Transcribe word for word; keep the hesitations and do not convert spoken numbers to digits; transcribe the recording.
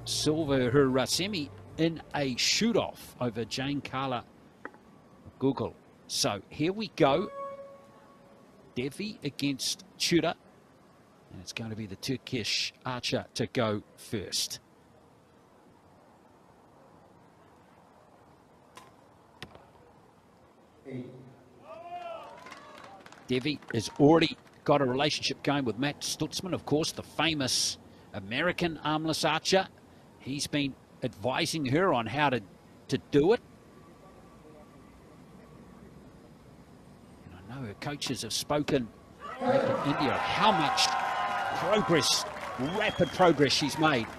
Silva her uh, semi in a shoot-off over Jane Carla Google. So here we go. Devi against Tudor. And it's going to be the Turkish archer to go first. Devi has already got a relationship going with Matt Stutzman, of course, the famous American armless archer. He's been advising her on how to, to do it. And I know her coaches have spoken back in India how much progress, rapid progress she's made